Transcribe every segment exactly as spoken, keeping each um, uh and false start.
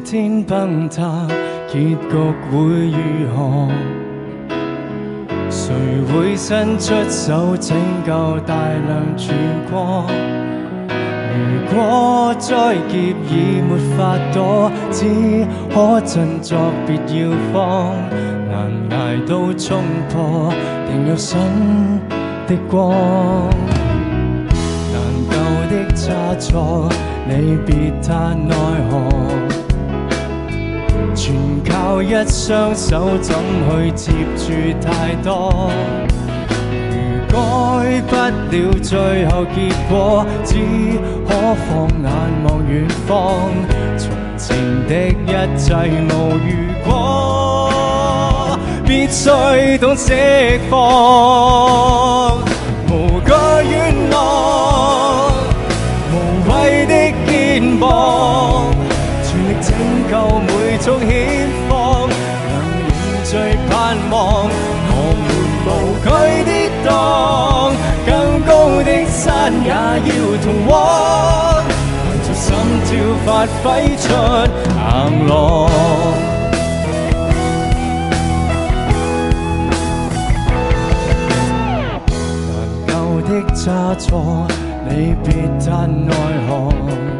天崩塌，結局會如何？誰會伸出手拯救大量曙光？如果災劫已沒法躲，只可振作，別要慌。難捱到衝破，定有新的光。難救的差錯，你別太奈何。全靠一雙手，怎去接住太多？如改不了最後結果，只可放眼望遠方。從前的一切無如果，必須懂釋放。無懼遠浪，無謂的肩膊，全力拯救每種險況，能凝聚盼望。我們無懼跌宕，更高的山也要同往，憑着心跳發揮出硬朗。難救的差錯，你別太奈何。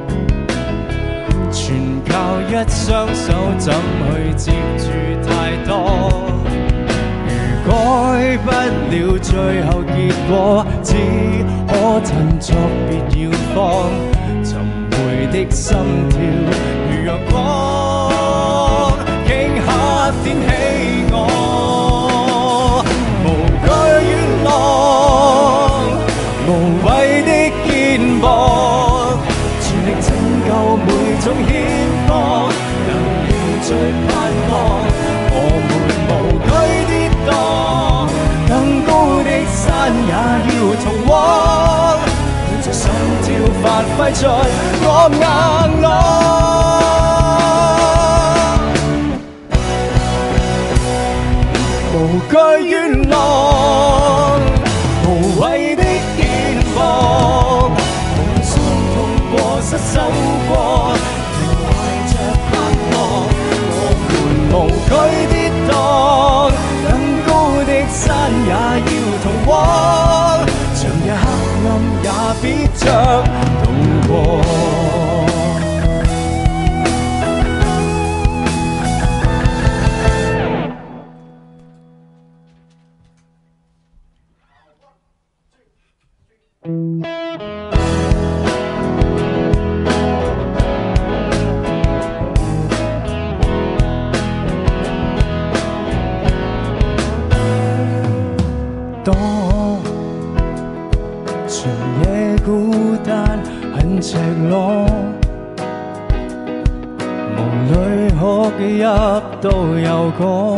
全靠一雙手，怎去接住太多？如改不了最後結果，只可振作，別要慌。尋回的心跳如陽光，頃刻點起我。無懼遠浪，無謂的肩膊，全力拯救每種險況，能凝聚盼望。我們無懼跌宕，更高的山也要同往，憑着心跳發揮出我硬朗。無懼遠浪，無謂的肩膊，無傷痛過失守過，懷着盼望。我們無懼跌宕，更高的山也要同往，長夜黑暗也必將渡過。當長夜孤單很赤裸，夢裏哭泣都有歌，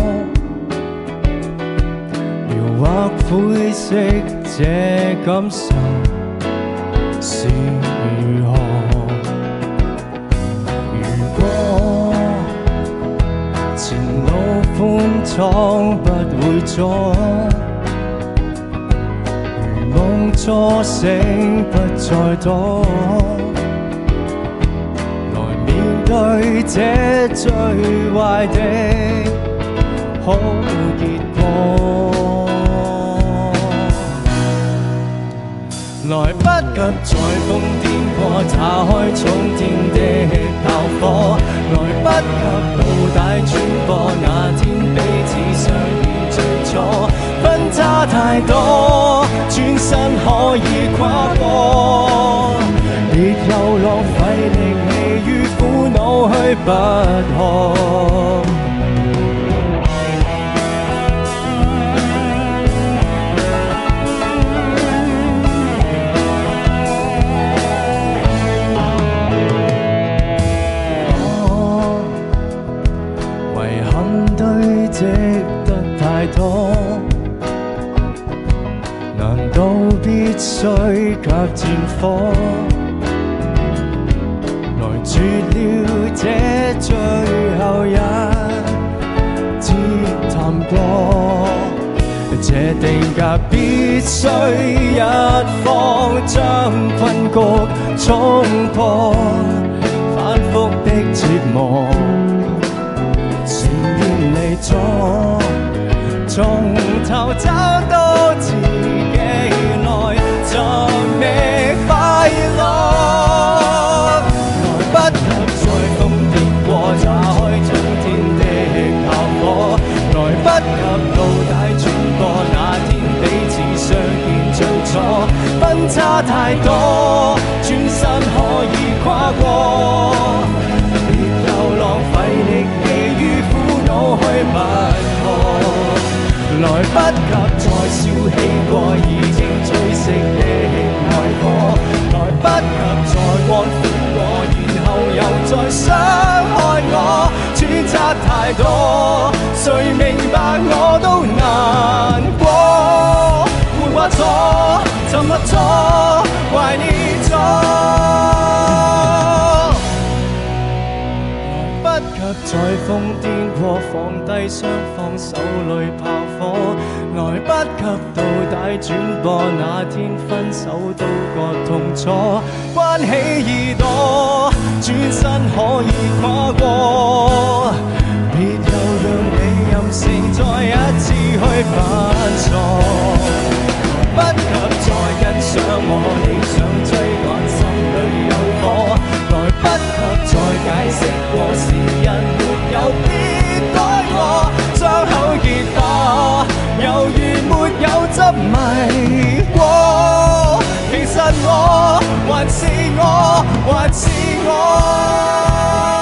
描畫灰色這感受是如何？如果前路寬敞不會阻，夢初醒不再躲，來面對這最壞的好結果。來不及在瘋癲過，炸開衝天的炮火，來不及倒帶轉播，那天彼此相遇最初，分差太多，轉身可以跨過，別又浪費力氣於苦惱去不可。積得太多，難道必須隔戰火？來絕了這最後一節談過，這定格必須一方將困局衝破，反覆的折磨。 磨，前面離咗，從頭找到自己內尋覓快樂，來不及再瘋癲過，炸開衝天的炮火，來不及到底轉播那天彼此相見最初，分差太多，轉身可以跨過，別又浪費力氣於苦惱去拔河，來不及再笑氣過已經追熄的愛火，來不及再幹苦過，然後又再傷害我，選擇太多，誰明白我都難過，活畫錯，沉默錯，懷念錯。不及再瘋癲過，放低雙方手裏炮火，來不及到底轉播那天分手都覺痛楚，關起耳朵，轉身可以跨過，別又讓你任性再一次去犯錯，不及再欣賞我理想追趕心裏有火，來不及再解釋過是人沒有必改我，傷口結疤，猶如沒有執迷過，其實我還是我，還是我。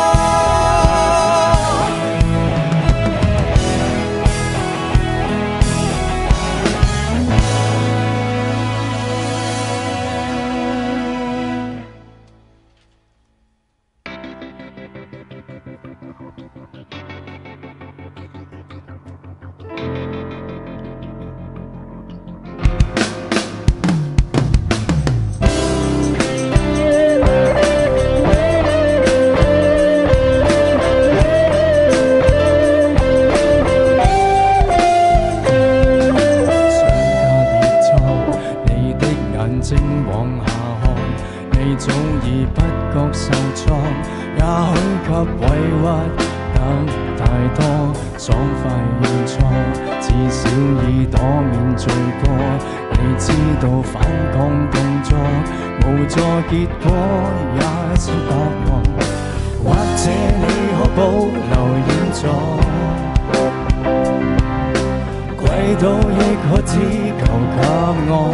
結果也是答案，或者你可保留現狀，跪到亦可只求給我，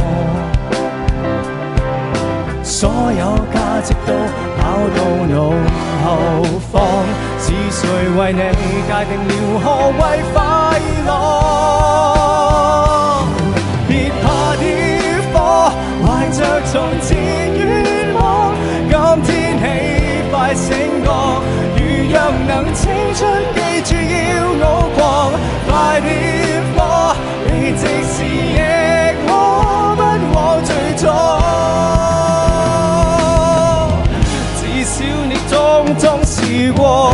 所有價值都跑到腦後方，是誰為你界定了何謂快樂？別怕點火，懷着從前願望，今天起快醒覺，如若能青春記住要傲狂，快點火，你即使亦可不枉最初，至少你種種試過。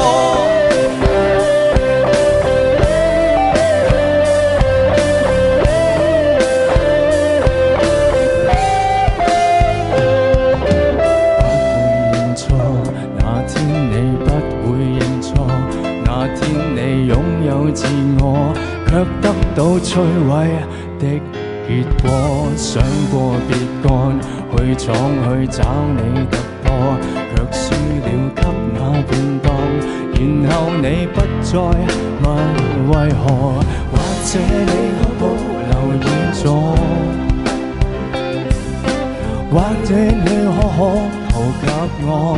自我卻得到摧毀的結果，想過別幹，去闖去找你突破，卻輸了給那便當，然後你不再問為何，或者你可保留現狀，或者你可可投給我，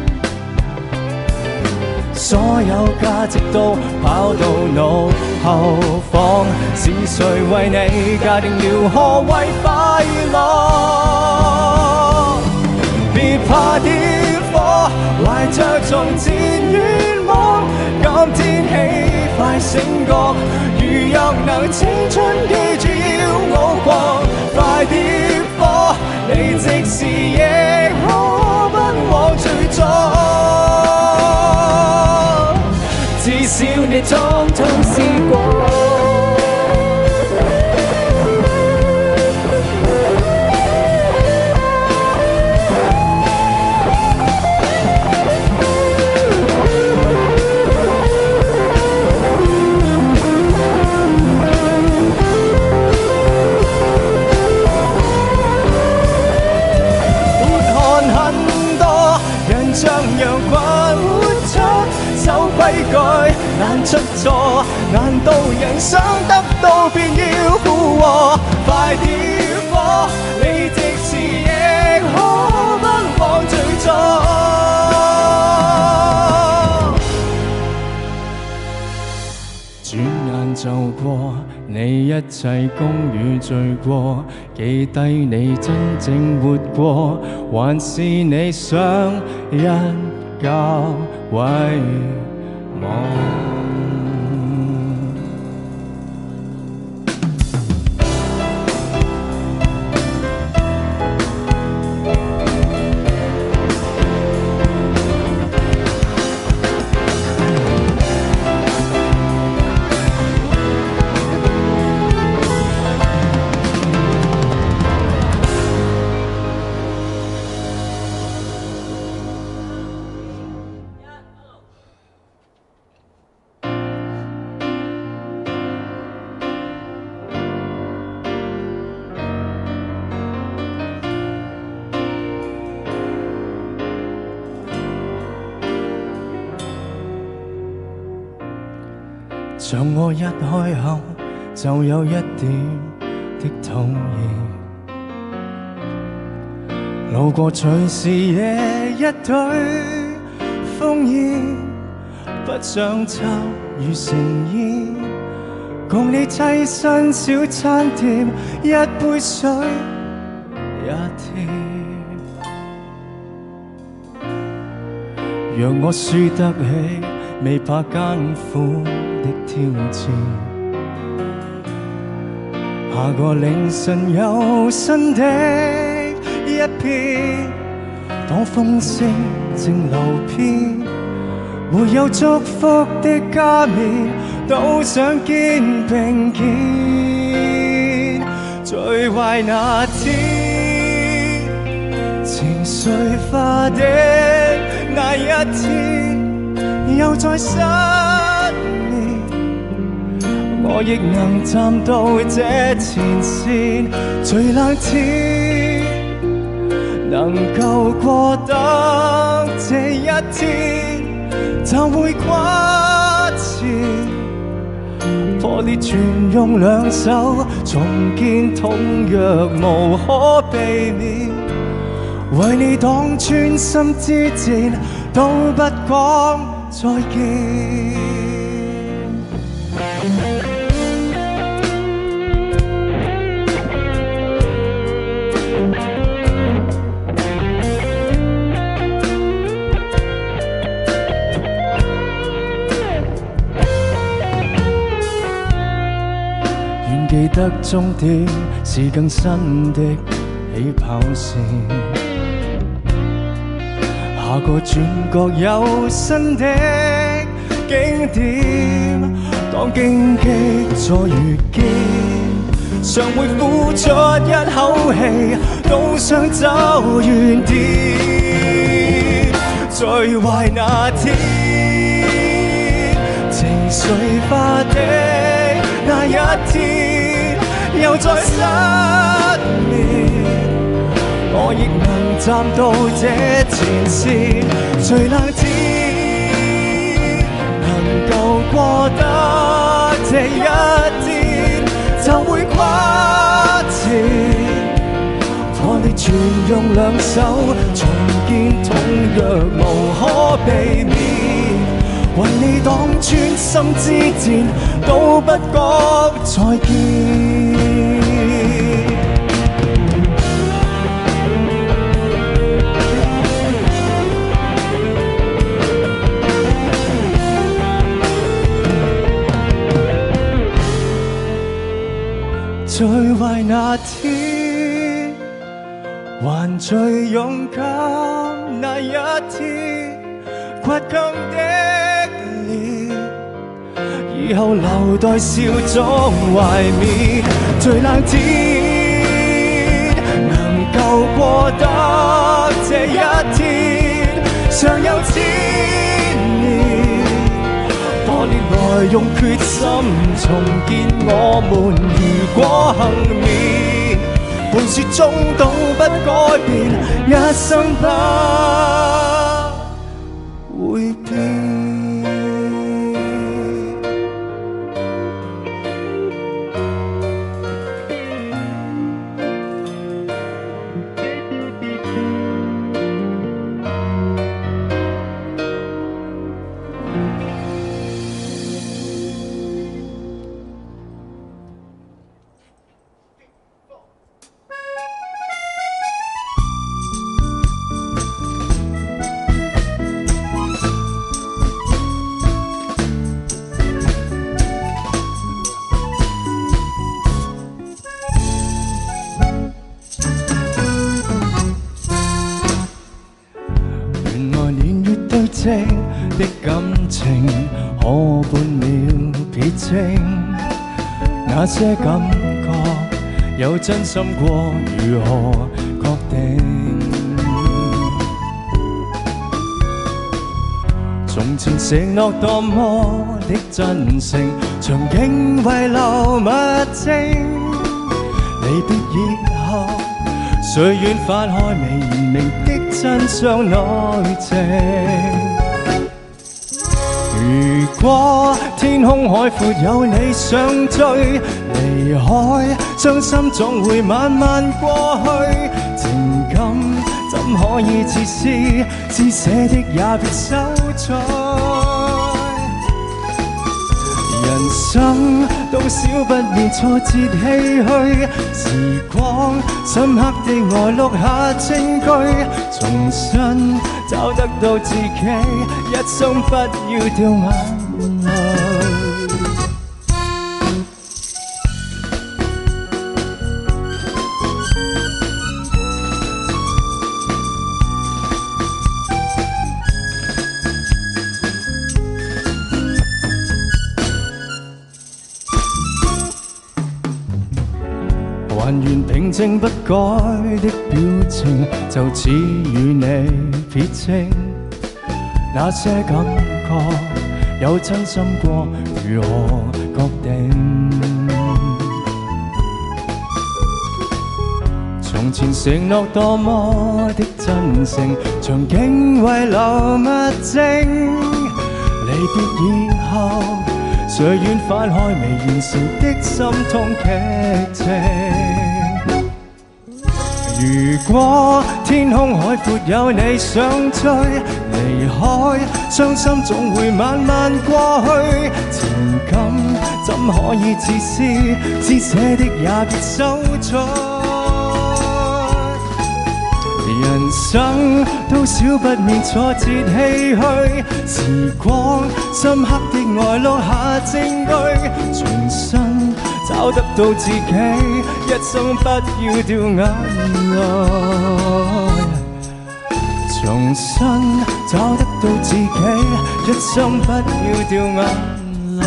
所有價值都跑到腦後方，是誰為你界定了何謂快樂？別怕點火，懷着從前願望，今天起快醒覺，如若能青春記住要傲狂，快點火，你即使亦可不枉最初，至少你種種試過。 像羊群活出，守規矩難出錯。難道人想得到便要附和？快點火，你即使亦可不枉最初。轉眼就過，你一切風雨罪過，記低你真正活過，還是你想一覺遺忘？像我一開口就有一點的討厭，路過隨時也一堆烽煙，不想參與盛宴，共你棲身小餐店，一杯水也甜。讓我輸得起，未怕艱苦的挑戰，下個凌晨有新的一篇，當風聲正流遍，沒有祝福的加冕，都想見並肩。最壞那天，情緒化的那一天，又再失眠，我亦能站到這前線。最冷天，能夠過得這一天，就會跨前，破裂全用兩手重建，痛若無可避免。為你擋穿心之箭，都不講再見。願記得終點是更新的起跑線，下個轉角有新的景點，當荊棘再遇見，常會呼出一口氣，都想走遠啲。最壞那天，情緒化的那一天，又再失眠，我亦能站到這前線。最冷天，能夠過得這一天，就會跨前，破裂全用兩手重建，痛若無可避免。為你擋穿心之箭，都不講再見。最壞那天，還最勇敢那一天，倔強的臉，以後留待笑中懷緬。最冷天，能夠過得這一天，尚有千年。破裂來用決心重建我們，如果幸免，盤旋中都不改變，一生不會變。的感情可半秒撇清，那些感覺有真心過，如何確定？從前承諾多麼的真誠，場景遺留物證。離別以後，誰願翻開未言明的真相內情？如果天空海闊有你想追，離開傷心總會慢慢過去。情感怎可以自私，只寫的也別收載。人生都少不免挫折唏噓，時光深刻的愛錄下證據，重新找得到自己，一生不要掉眼淚。還原平靜不改的表情，就似與你撇清。那些感覺有真心過，如何確定？從前承諾多麼的真誠，場景遺留物證。離別以後，誰願翻開未完成的心痛劇情？如果天空海闊有你想追，離開傷心總會慢慢過去。情感怎可以自私，只寫的也別收載。人生都少不免挫折唏噓，時光深刻的愛錄下證據，重新找得到自己，一生不要掉眼淚。重新找得到自己，一生不要掉眼淚。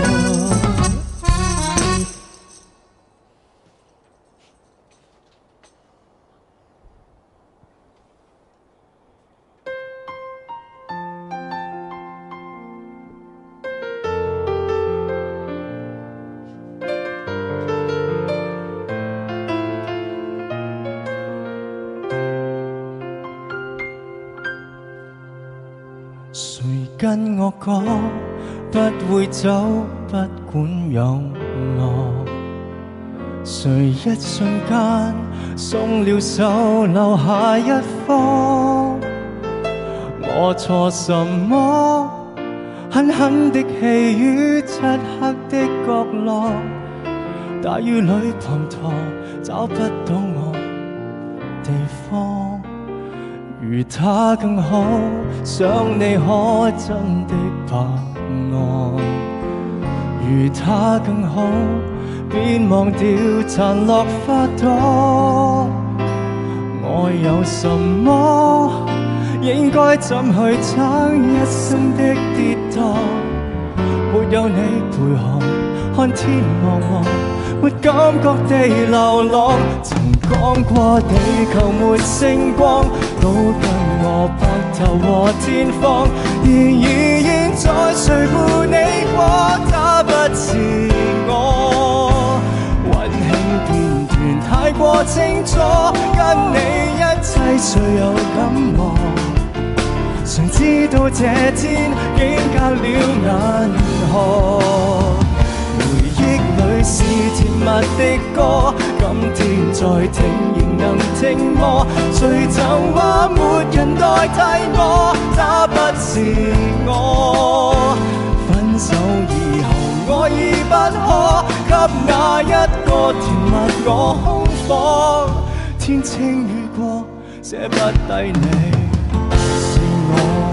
誰跟我講不會走，不管有我？誰一瞬間鬆了手，留下一方？我錯什麼？狠狠的氣於漆黑的角落，大雨裏滂沱，找不到我地方。如他更好，想你可真的白我。如他更好，別忘掉殘落花朵。我有什麼？應該怎去撐一生的跌宕？沒有你陪行，看天茫茫，沒感覺地流浪。曾講過地球沒星光，都跟我白頭和天荒。然而現在誰負你過？他不是我。溫馨片段太過清楚，跟你一切誰又敢忘？誰知道到這天竟隔了銀河。回憶裏是甜蜜的歌，今天再聽仍能聽麼？誰曾話沒人代替我？他不是我。分手以後我已不可給那一個甜蜜我空房。天青雨過，捨不低你是我。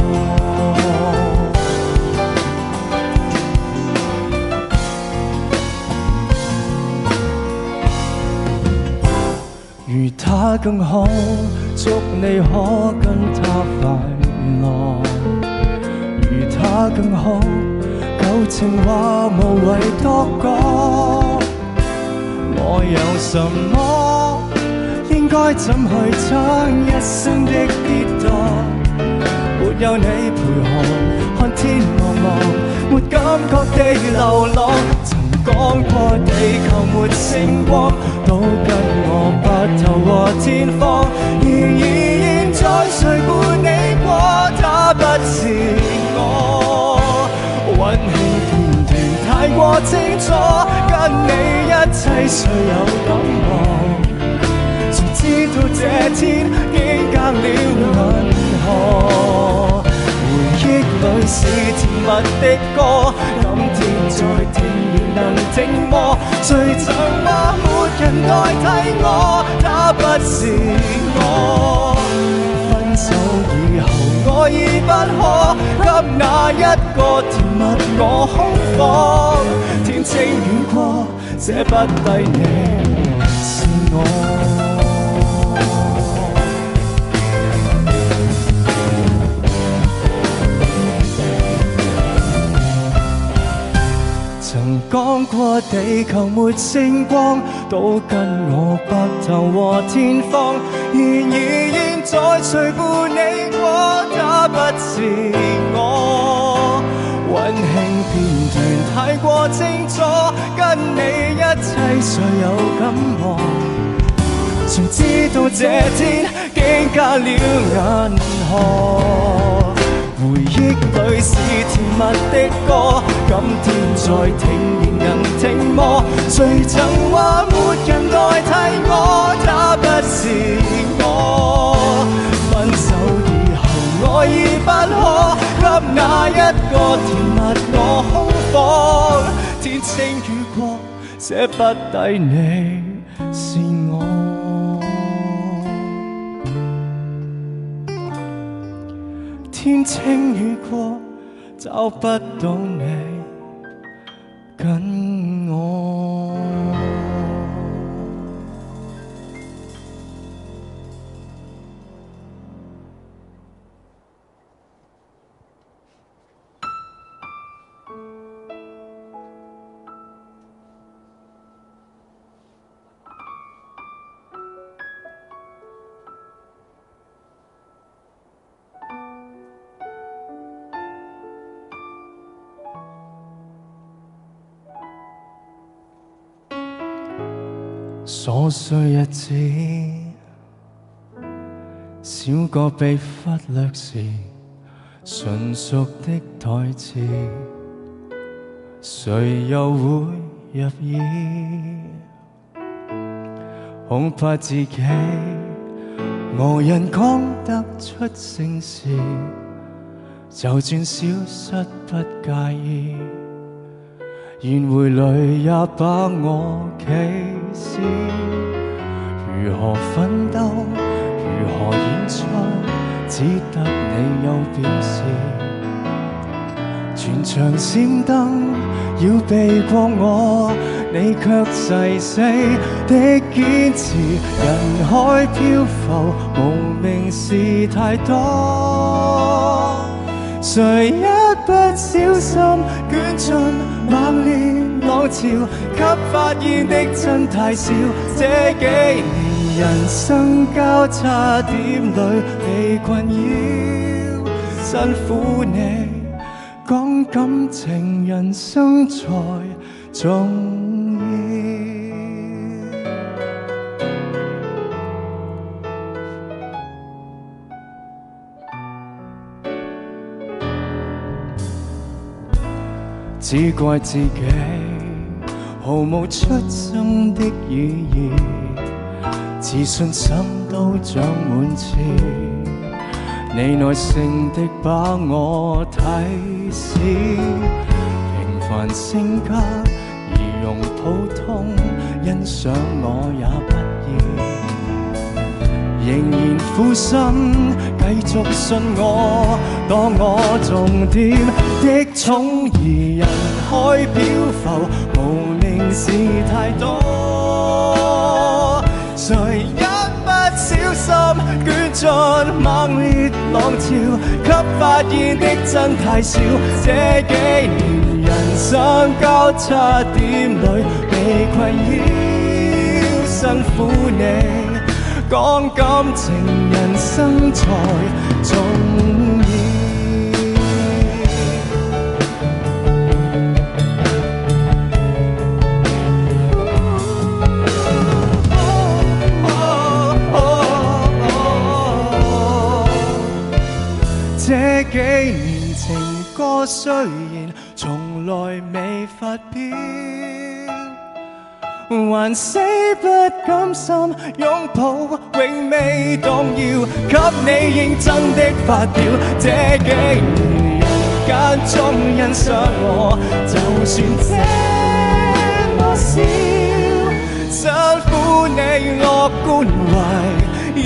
如他更好，祝你可跟他快樂。如他更好，舊情話無謂多講。我有什麼，應該怎去撐一生的跌宕？沒有你陪伴，看天茫茫，沒感覺地流浪。講過地球沒星光，都跟我白頭和天荒。然而現在誰伴你過？他不是我。溫馨片段太過清楚，跟你一切誰有感覺？誰知道這天竟隔了銀河。回憶裏是甜蜜的歌，今天再聽仍能聽麼？誰曾話沒人代替我？他不是我。分手以後我已不可給那一個甜蜜我空房。天青雨過，捨不低你是我。曾講過地球沒星光，都跟我白頭和天荒。然而現在誰伴你過？他不是我。溫馨片段太過清楚，跟你一切誰有感覺？誰知道這天竟隔了銀河。回憶裏是甜蜜的歌，今天再聽仍能聽麼？誰曾話沒人代替我？他不是我。分手以後我已不可給那一個甜蜜我空房。天青雨過，捨不低你是我。天青雨過，找不到你跟我。瑣碎日子，少個被忽略時純熟的台詞，誰又會入耳？恐怕自己無人講得出聲時，就算消失不介意。宴會裏也把我歧視，如何奮鬥，如何演出，只得你有表示。全場閃燈要避過我，你卻誓死的堅持。人海漂浮，無名事太多，誰一不小心捲進猛烈浪潮，給發現的真太少。這幾年人生交叉點裏被困擾，辛苦你講感情，人生才重要。 只怪自己毫無出生的意義，自信心都長滿刺，你耐性的把我睇死，平凡性格儀容普通，欣賞我也不易，仍然苦心繼續信我，當我重點的寵兒，人海漂浮，無名事太多，誰一不小心捲進猛烈浪潮，給發現的真太少，這幾年人生交叉點裏被困擾，辛苦你講感情人生才重要。這幾年情歌雖然從來未發表，還死不甘心擁抱，永未動搖，給你認真的發表。這幾年人間中欣賞我，就算這麼少，辛苦你樂觀圍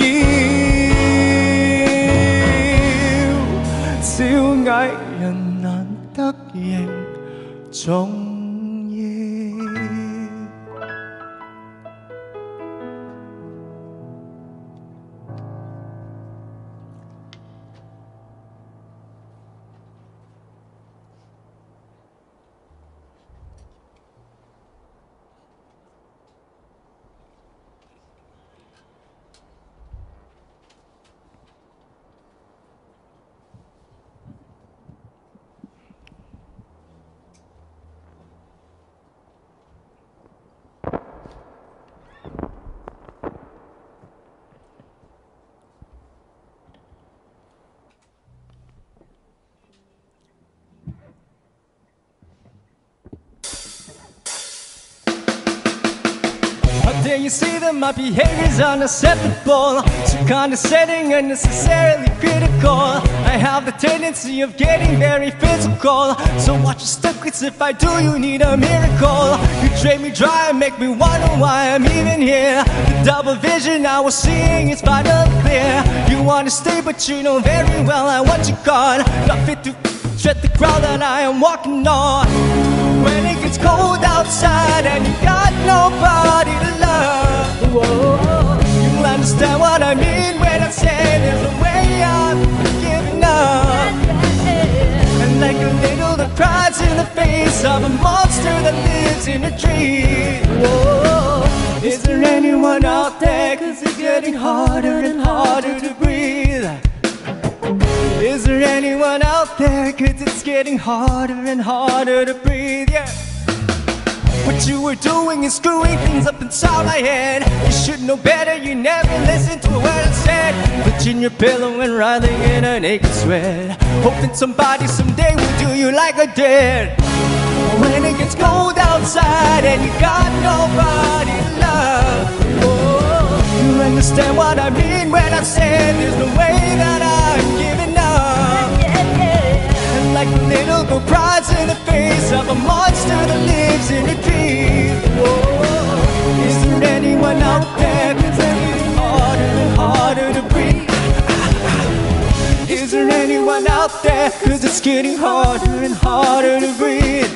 繞，小藝人難得認重要。Then you see that my behavior's unacceptable, so condescending, unnecessarily critical. I have the tendency of getting very physical, so watch your step, cause if I do you need a miracle. You drain me dry and make me wonder why I'm even here. The double vision I was seeing is finally clear. You wanna stay but you know very well I want you gone, not fit to tread the ground that I am walking on. When it gets cold outside and you got nobody to love, whoa, you'll understand what I mean when I say there's a way I'm giving up. And like a little that cries in the face of a monster that lives in a tree, whoa, is there anyone out there? Cause it's getting harder and harder to breathe. Is there anyone out there? Cause it's getting harder and harder to breathe, yeah. What you were doing is screwing things up inside my head. You should know better, you never listened to a word I said. Clutching your pillow and writhing in a naked sweat, hoping somebody someday will do you like I did. When it gets cold outside and you got nobody to love, oh, you understand what I mean when I say there's no way that I'm giving up. And like a little girl cries in the face of a monster that lives in a tree, whoa, is there anyone out there? Cause it's getting harder and harder to breathe. Is there anyone out there? Cause it's getting harder and harder to breathe.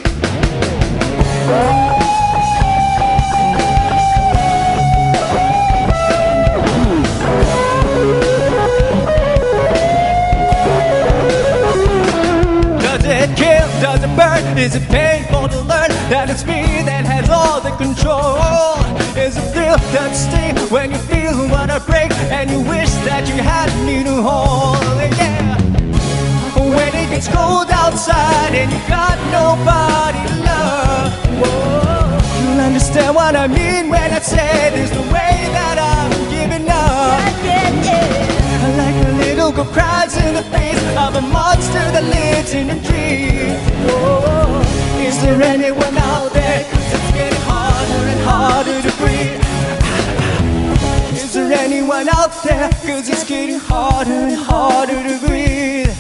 Does it kill? Does it burn? Is it painful to learn that it's me that has all the control? Is it thrill, does it sting when you feel what I break and you wish that you had me to hold? Yeah. When it gets cold outside and you got nobody to love, whoa, you'll understand what I mean when I say there's no way that I'm giving up. Yeah, yeah, yeah. Like a little girl cries in the face of a monster that lives in a tree, whoa, Is there anyone out there? 'Cause it's getting harder and harder to breathe. Is there anyone out there? 'Cause it's getting harder and harder to breathe.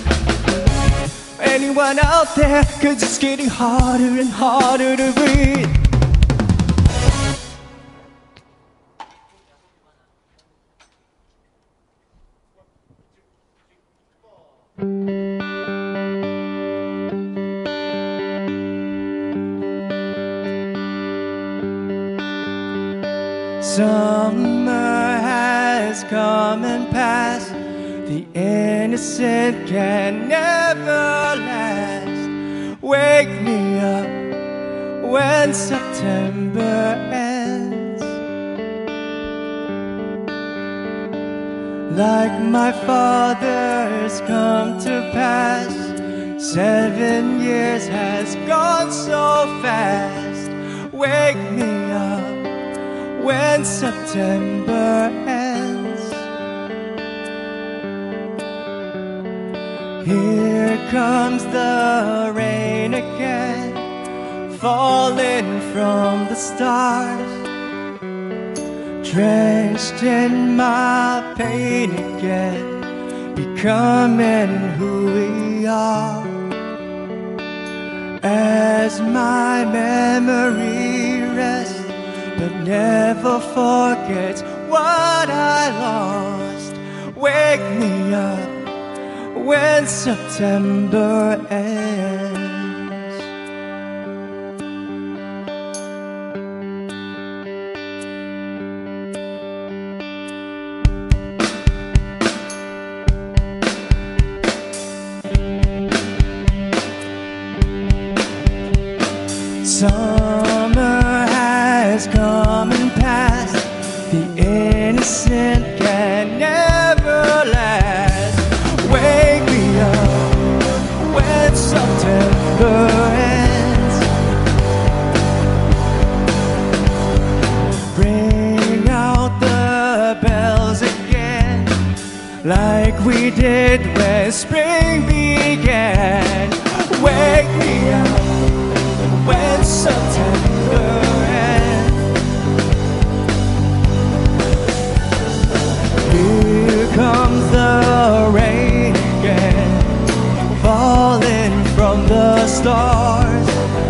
Anyone out there? 'Cause it's getting harder and harder to breathe. Summer has come and passed. The innocent can never last. Wake me up when September ends. Like my father's come to pass. Seven years has gone so fast. Wake me up when September ends. Here comes the rain again, falling from the stars, drenched in my pain again, becoming who we are. As my memory rests, but never forget what I lost. Wake me up when September ends. Summer has come and passed. The innocent can never last. Wake me up when September ends. Bring out the bells again, like we did when spring began. Wake me up when September ends. Here comes the rain again, falling from the stars,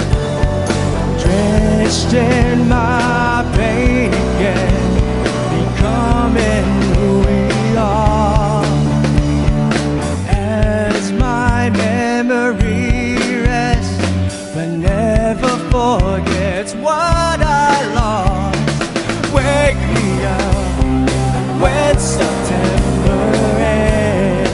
drenched in my pain again, becoming who we are. As my memory rests, but never forgets what I lost. Wake me up when September ends.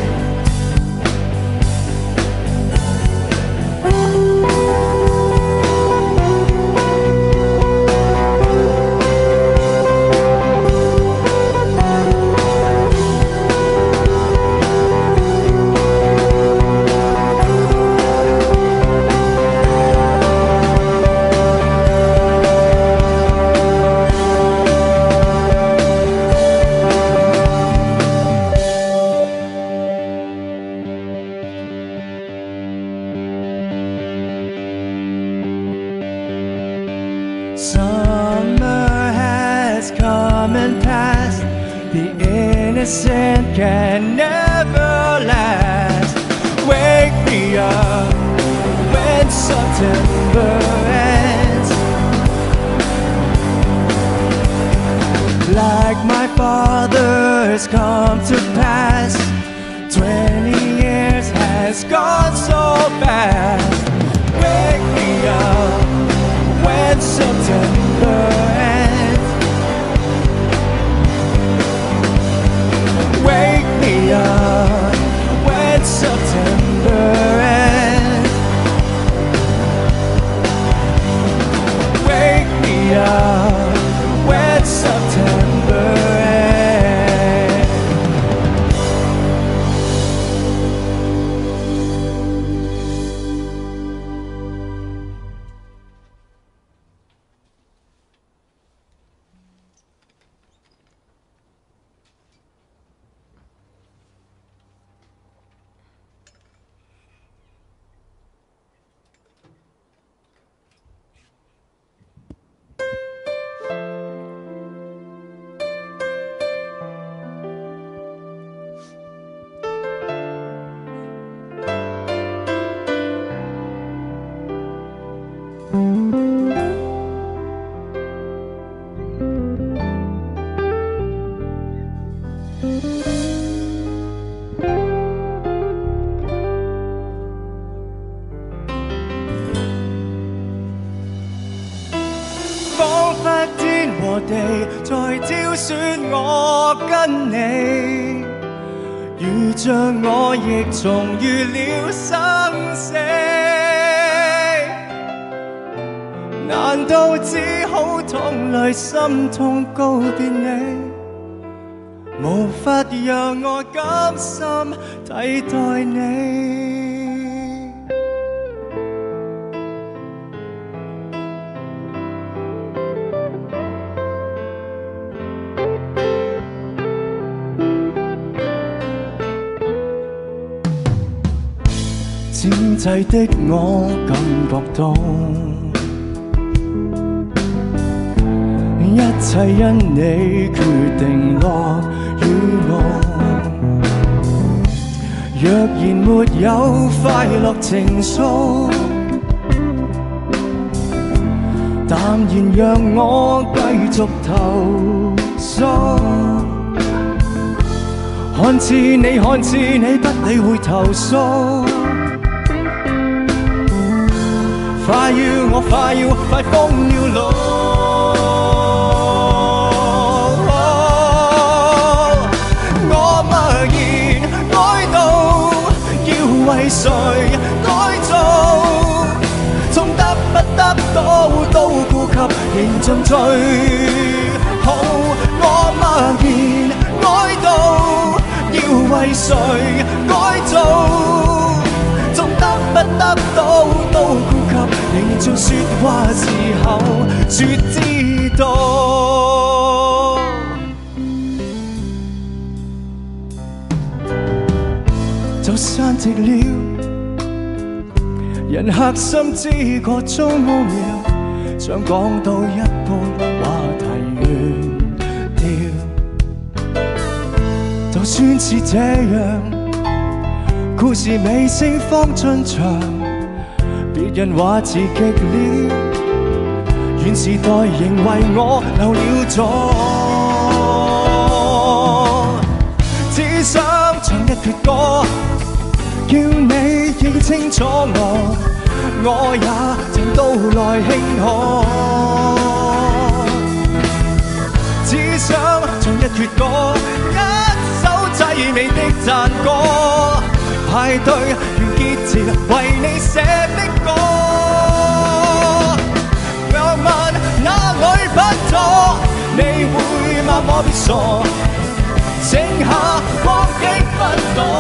Summer has come and passed. The innocent can never last. Wake me up when September ends. Like my father's come to pass. Twenty years has gone so fast. Wake me up when September ends. Wake me up when September ends. Wake me up when September ends. 仿佛天和地在挑選我跟你，如像我亦重遇了生死，難道只好淌淚心痛告別你？無法讓我甘心替代你。漸滯的我感覺到，一切因你決定落於我。若然沒有快樂情愫，淡然讓我繼續投訴。看似你，看似你不理會投訴。快要我快要快瘋了路，我默然哀悼，要為誰改造？縱得不得到都顧及，仍盡最好。我默然哀悼，要為誰改造？縱得不得到都顧及，仍像說話時候說知道。就散席了，人客心知個中無聊，想講到一半話題完掉。就算是這樣，故事尾聲方進場，別人話自極了，原時代仍為我留了座。只想唱一闕歌，叫你認清楚我，我也曾到來慶賀。只想唱一闕歌，一首凄美的讚歌，派對完結前為你寫的歌。若問哪裏不妥，你會罵我別傻，剩下光景不多。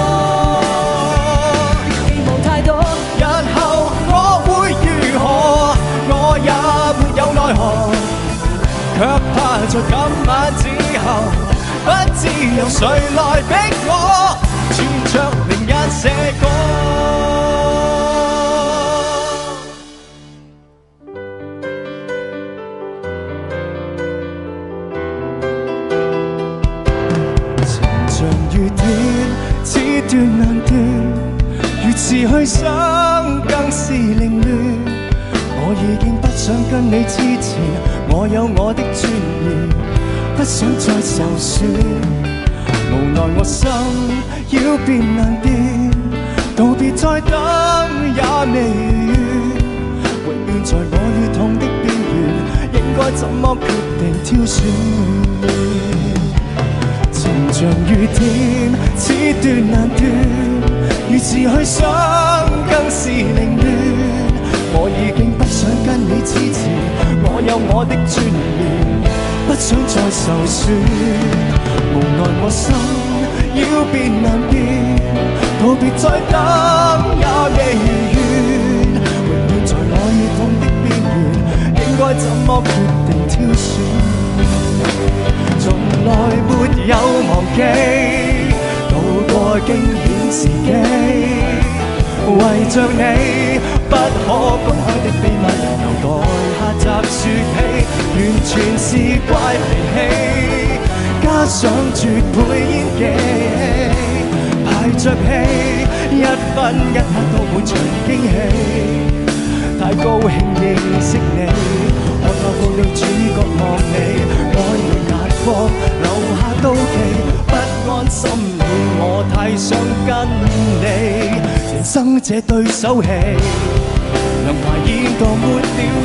期望太多，日後我會如何，我也沒有奈何，卻怕在今晚之後，不知有誰來逼我傳唱另一些歌。情像雨斷，此斷難斷，越是去想更是凌亂。我已經不想跟你之前，我有我的尊嚴，不想再受損。無奈我心要變難變，道別再等也未完，永遠在我與痛的邊緣，應該怎麼決定挑選？情像雨點，此斷難斷，越是去想更是凌亂。我已經不想跟你之前，我有我的尊嚴，不想再受損。無奈我心要變難變，道別再等也未完，永遠在我與痛的邊緣，應該怎麼決定挑選？從來沒有忘記，渡過驚險時期，為着你不可公開的秘密，留待下集說起，完全是怪脾氣，加上絕配演技，排着戲，一分一刻都滿場驚喜。太高興認識你，看透過了主角望你，愛裏眼光留下妒忌，不心了，我太想跟你。人生這對手戲，能排演到沒了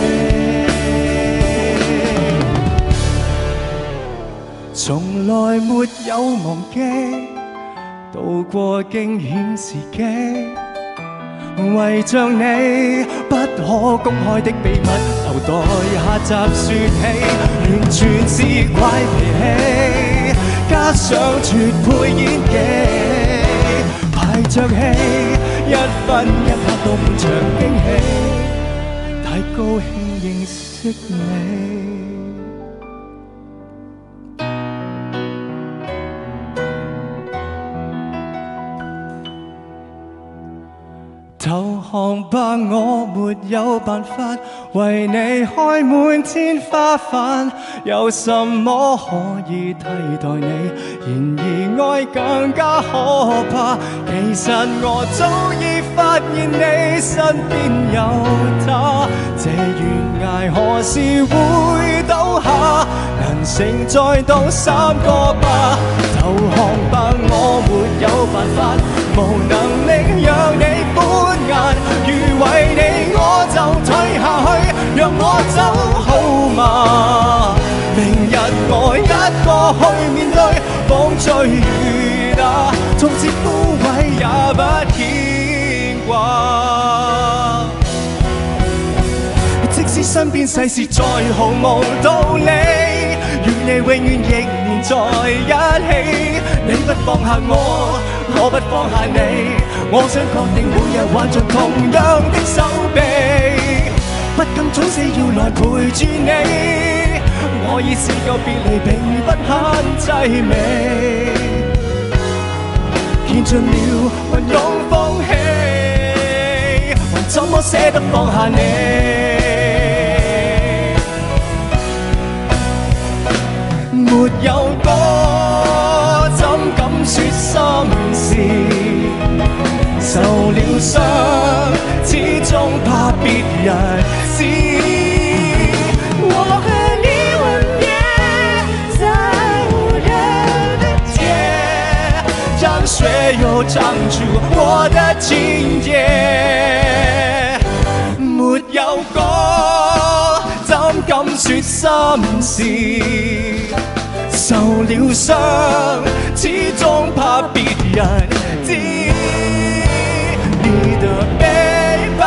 期。從來沒有忘記，渡過驚險時期。為像你不可公開的秘密，留待下集說起，完全是怪脾氣，加上絕配演技，排着戲，一分一刻都滿場驚喜，太高興認識你。投降吧，我沒有辦法為你開滿天花瓣，有什麼可以替代你？然而愛更加可怕。其實我早已發現你身邊有他，這懸崖何時會倒下？能承載到三個吧。投降吧，我沒有辦法，無能力讓你歡顏，如為你我就退下去，讓我走好嗎？明日我一個去面對，風吹雨打，縱使枯萎也不牽掛。即使身邊世事再毫無道理，願你永遠亦連在一起。你不放下我，我不放下你，我想確定每日挽着同樣的手臂，不敢早死要來陪住你。我已試過別離並不很凄美，見盡了雲湧風起，還怎麼捨得放下你？沒有歌怎敢說心事，受了傷始終怕別人知。我和你吻別在無人的街，讓水又唱出我的情節。沒有歌怎敢說心事，受了傷始終怕別人知。你的背包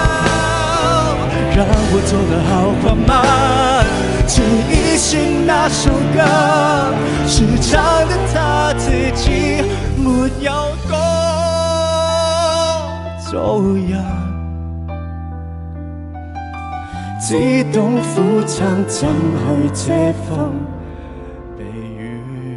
讓我走得好緩慢，只依循那首歌，是唱的他自己，沒有歌做人，只懂苦撐，怎去遮風避雨。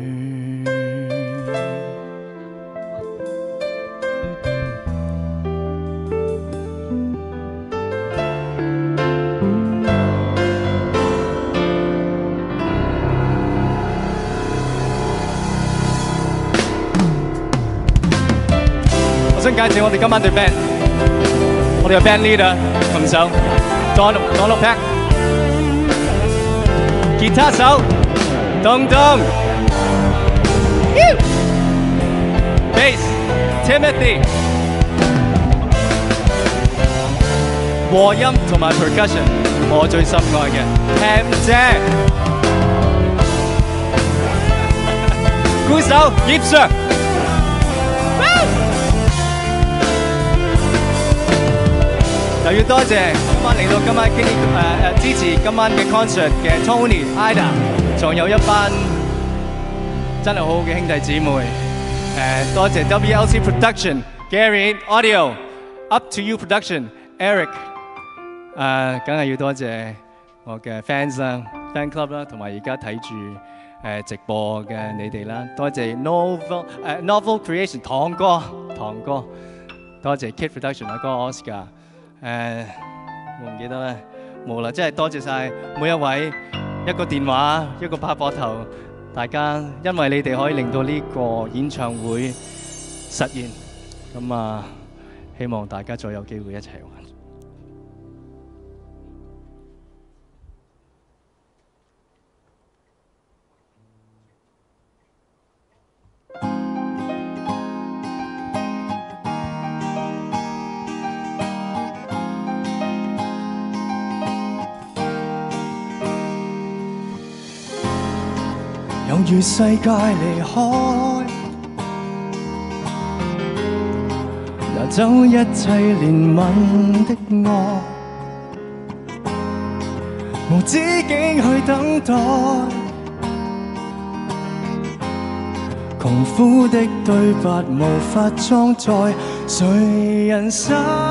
我想介紹我哋今晚隊 band， 我哋有 band leader 琴手 Donald Donald Peck， 吉他手東東 ，Bass Timothy， 和音同埋 percussion， 我最深愛嘅 Pam 姐，鼓手葉 Sir。又要多謝今晚嚟到今晚經誒誒支持今晚嘅 concert 嘅 Tony、Ida， 仲有一班真係好好嘅兄弟姊妹。誒多謝 W L C Production、Gary、Audio、Up to You Production、Eric。誒梗係要多謝我嘅 fans 啦、fan club 啦，同埋而家睇住誒直播嘅你哋啦。多謝 Novel 誒 Novel Creation 堂哥堂哥，多謝 Kid Production 阿哥 Oscar。誒、呃，我唔記得咧，冇啦，真係多謝晒每一位，一個電話，一個拍膊頭，大家因為你哋可以令到呢個演唱會實現，咁啊，希望大家再有機會一齊玩。 與世界離開，拿走一切憐憫的愛，無止境去等待，窮苦的對白無法裝載，誰人心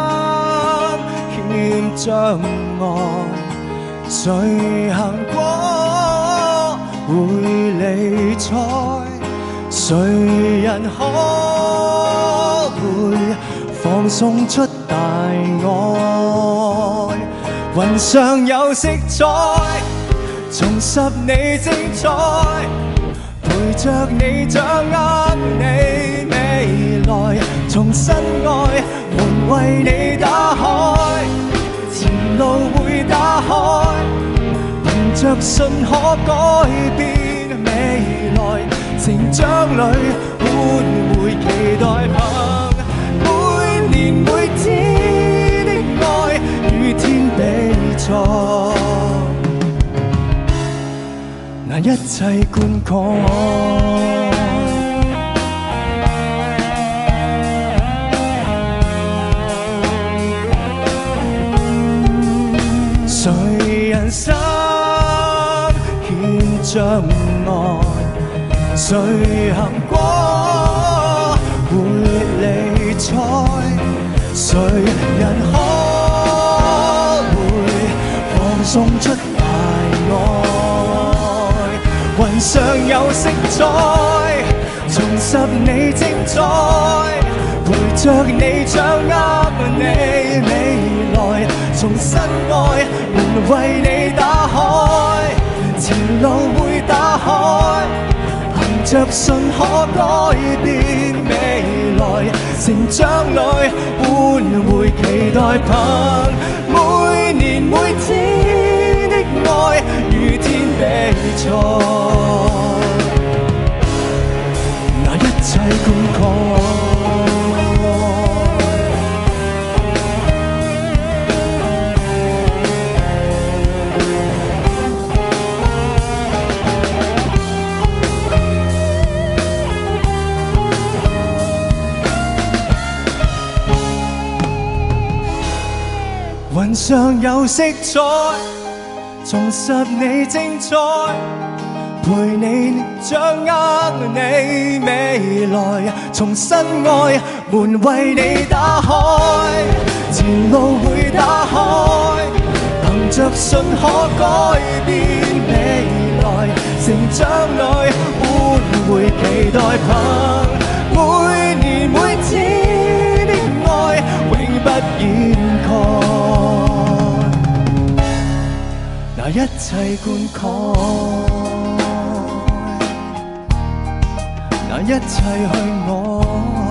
欠障礙，誰行過會理睬，誰人可會放送出大愛？雲上有色彩，重拾你精彩，陪着你掌握你未來，重新愛門為你打開，前路會打開，憑着信可改變未來，成長裏換回期待，憑每年每天的愛與天比賽，拿一切灌溉。誰人心欠障礙，誰行過會理睬，誰人可會放送出大愛？雲上有色彩，重拾你精彩，陪着你掌握你未來，重新愛門為你打開，前路會打開，憑着信可改變未來，成長裏換回期待，憑每年每天的愛與天比賽，拿一切灌溉。雲上有色彩，重拾你精彩，陪你掌握你未來，重新愛門為你打開，前路會打開，憑着信可改變未來，成長裏換回期待，憑每年每天的愛永不掩蓋，拿一切灌溉，拿一切去愛。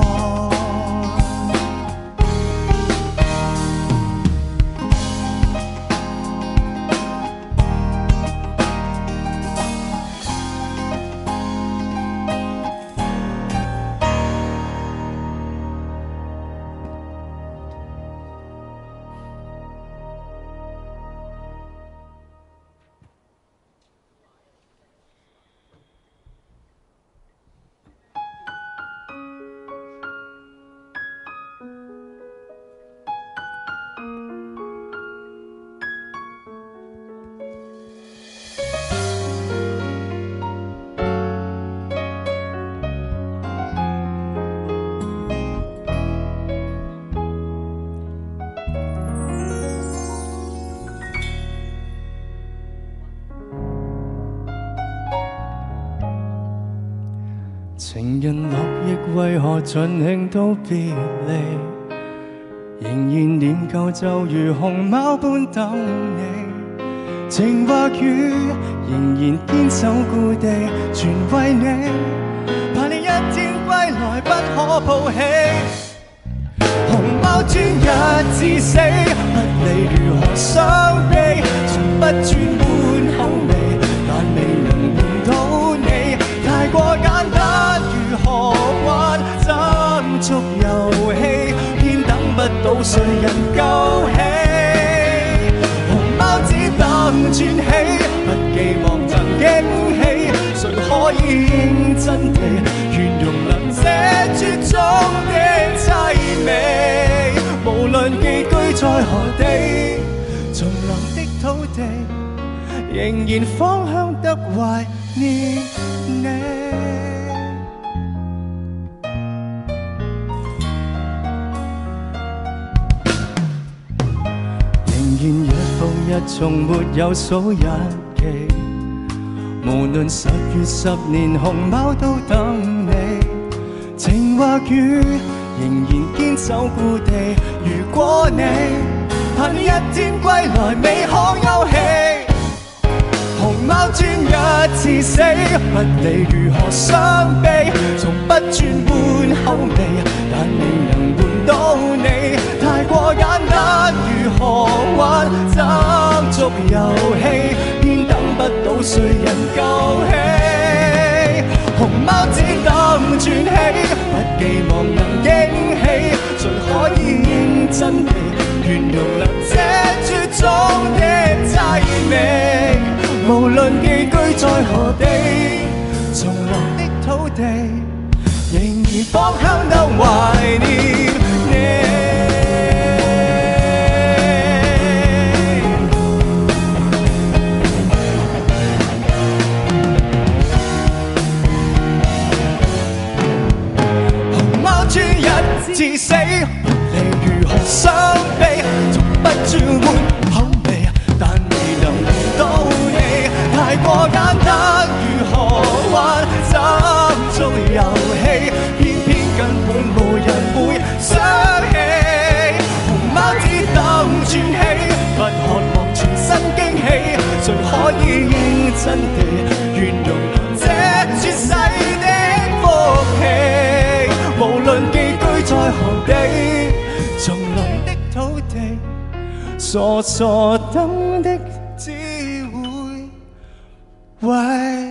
情人落葉為何盡興都別離，仍然念舊就如熊貓般等你，情或雨仍然堅守故地，全為你，怕你一天歸來不可抱起，熊貓專一至死，不理如何傷悲，從不轉換口味，但未能換到你，太過簡單，如何玩爭逐遊戲，偏等不到誰人救起。熊貓只等轉起，不寄望曾驚喜，誰可可以認真地圓融能這絕種的凄美。無論寄居在何地，叢林的土地，仍然芳香得懷念你。仍然日復日，從沒有數日期。無論十月十年，熊貓都等你。晴或雨，仍然堅守故地。如果你盼一天歸來，未可休憩。熊貓專一至死，不理如何傷悲，從不轉換口味，但未能換到你。太過簡單，如何玩爭逐遊戲，偏等不到誰人救起。熊貓只等轉起，不寄望能驚喜，誰可以認真地圓融能這絕種的凄美。無論寄居在何地，叢林的土地，仍然芳香得懷念你。熊貓專一至死，不理如何傷悲，從不轉換口味，但未能換到你。太過簡單，如何玩爭逐遊戲，偏偏根本無人會想起。熊貓只等轉起，不渴望全新驚喜，誰可以認真地圓融這絕世的福氣。無論寄居在何地，叢林的土地，傻傻等的只會為